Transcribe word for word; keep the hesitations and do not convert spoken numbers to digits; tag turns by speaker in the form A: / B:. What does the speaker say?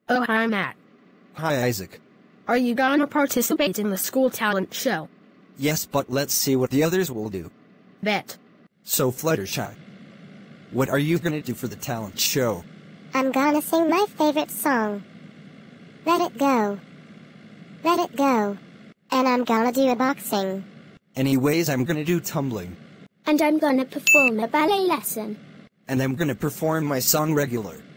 A: Oh, hi, Matt.
B: Hi, Isaac.
A: Are you gonna participate in the school talent show?
B: Yes, but let's see what the others will do.
A: Bet.
B: So, Fluttershy, what are you gonna do for the talent show?
C: I'm gonna sing my favorite song. Let it go. Let it go. And I'm gonna do a boxing.
B: Anyways, I'm gonna do tumbling.
D: And I'm gonna perform a ballet lesson.
B: And I'm gonna perform my song regular.